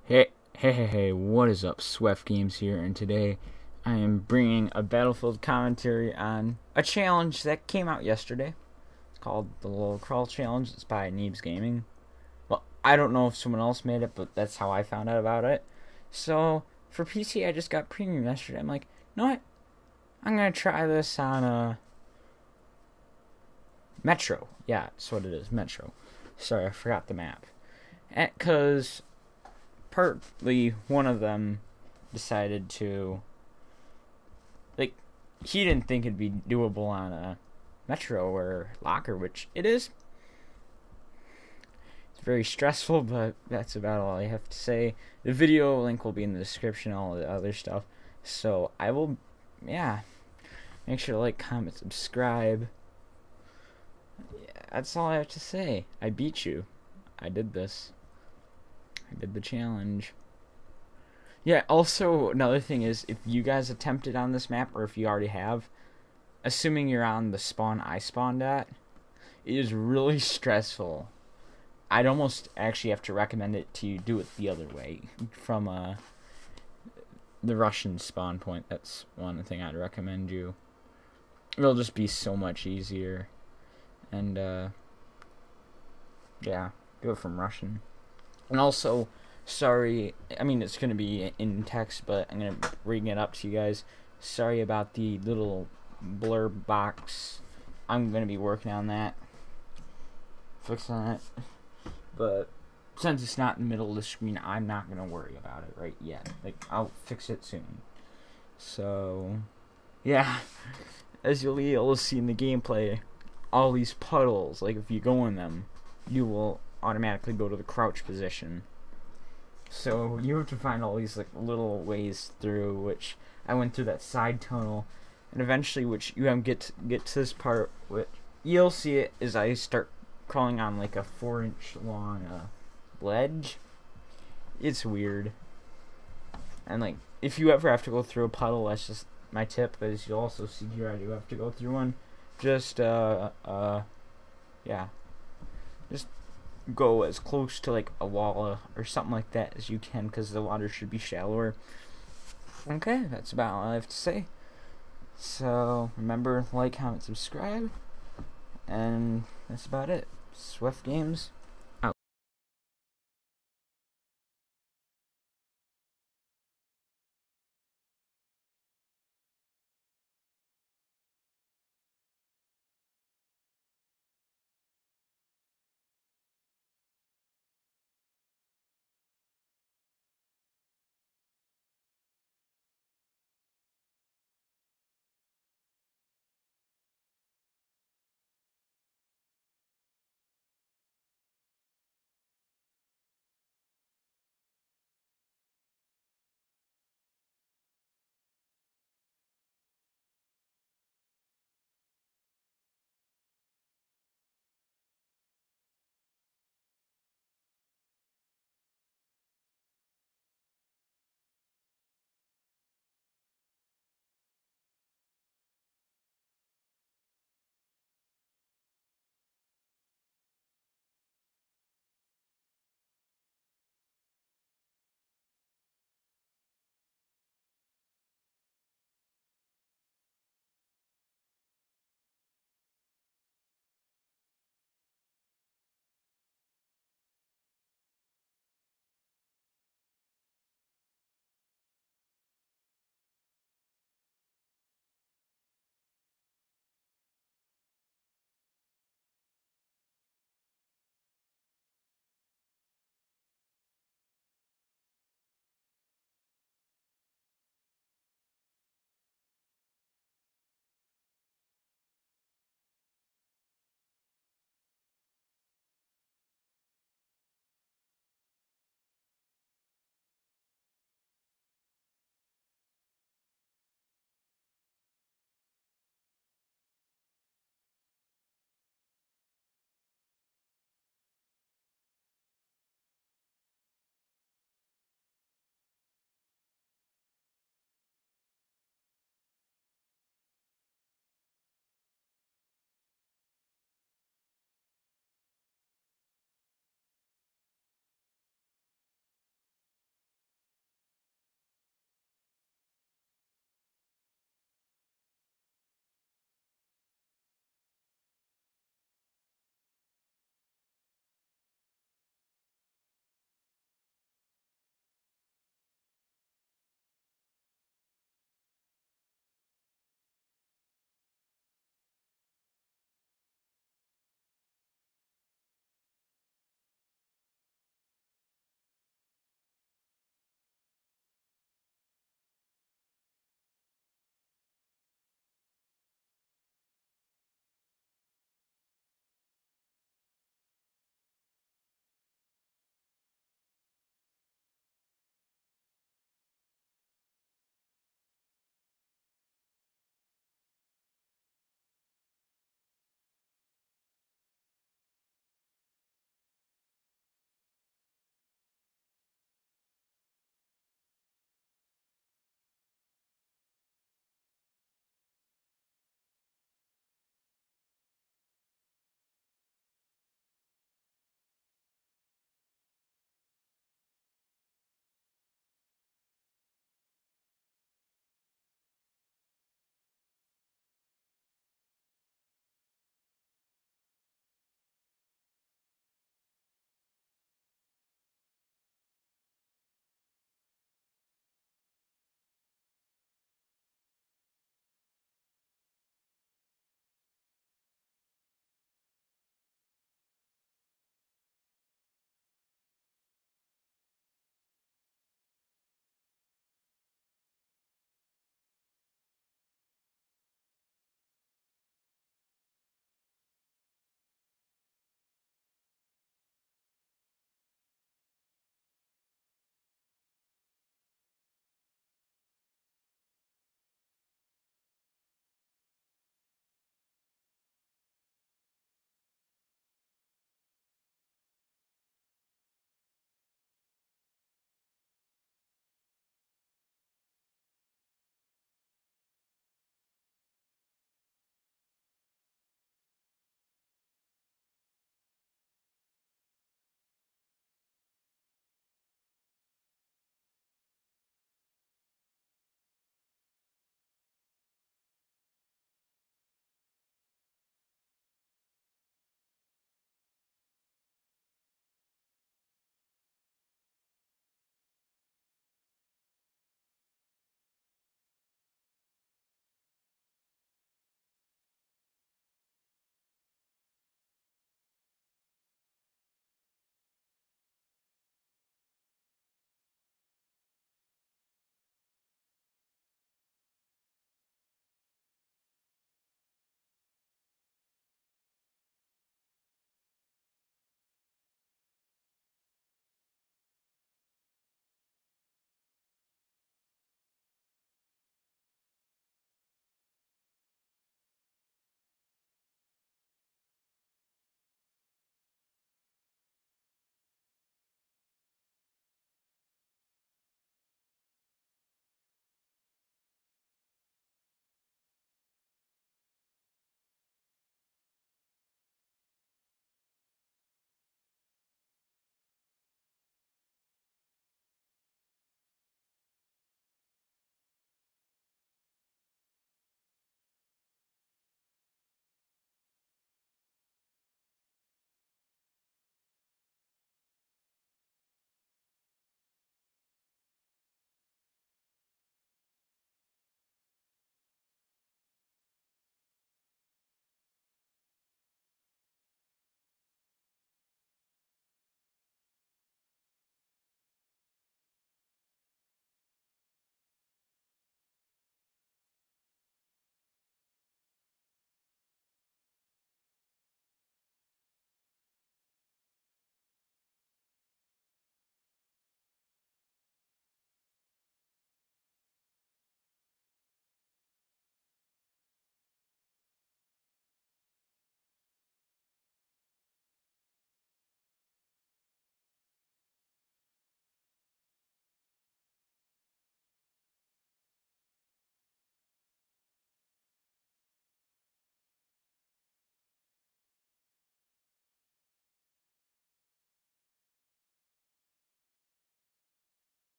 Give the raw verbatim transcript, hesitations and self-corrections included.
Hey, hey, hey, hey, what is up? Swift Games here, and today I am bringing a Battlefield commentary on a challenge that came out yesterday. It's called the Little Crawl Challenge. It's by Neebs Gaming. Well, I don't know if someone else made it, but that's how I found out about it. So, for P C, I just got premium yesterday. I'm like, you know what? I'm going to try this on a Metro. Yeah, that's what it is, Metro. Sorry, I forgot the map. Because partly one of them decided to, like, he didn't think it'd be doable on a Metro or Locker, which it is. It's very stressful, but that's about all I have to say. The video link will be in the description, all the other stuff. So I will, yeah, make sure to like, comment, subscribe. Yeah, that's all I have to say. I beat you. I did this. I did the challenge. Yeah, also, another thing is, if you guys attempted on this map, or if you already have, assuming you're on the spawn I spawned at, it is really stressful. I'd almost actually have to recommend it to you do it the other way, from uh, the Russian spawn point. That's one thing I'd recommend you. It'll just be so much easier. And, uh, yeah, go from Russian. And also, sorry, I mean, it's going to be in text, but I'm going to bring it up to you guys. Sorry about the little blur box. I'm going to be working on that, fixing it. But since it's not in the middle of the screen, I'm not going to worry about it right yet. Like, I'll fix it soon. So, yeah, as you'll be able to see in the gameplay, all these puddles, like, if you go in them, you will automatically go to the crouch position. So you have to find all these like little ways through, which I went through that side tunnel, and eventually, which you um, get to, get to this part, which you'll see it as I start crawling on like a four inch long uh, ledge. It's weird, and like if you ever have to go through a puddle, that's just my tip. Because you'll also see here I do have to go through one. Just uh uh yeah, just go as close to like a wall or something like that as you can, because the water should be shallower. Okay, that's about all I have to say. So remember, like, comment, subscribe, and that's about it. Swift Games.